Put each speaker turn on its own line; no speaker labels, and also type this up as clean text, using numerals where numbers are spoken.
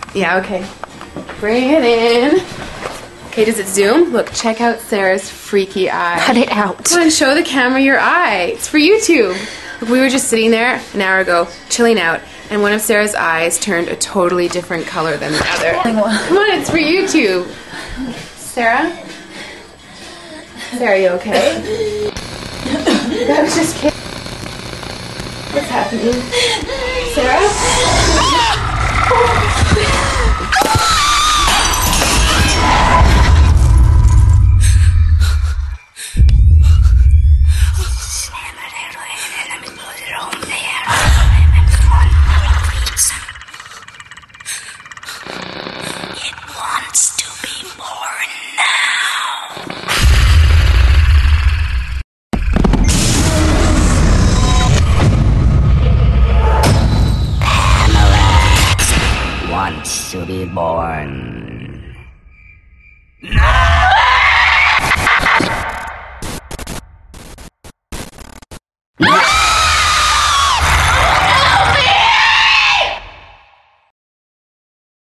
Yeah, okay. Bring it in. Okay, does it zoom? Look, check out Sarah's freaky eye.
Cut it out.
Come on, show the camera your eye. It's for YouTube. Look, we were just sitting there an hour ago, chilling out, and one of Sarah's eyes turned a totally different color than the other. Come on, it's for YouTube. Sarah? Sarah, you okay? That was just kidding. What's happening? Sarah?
To be born.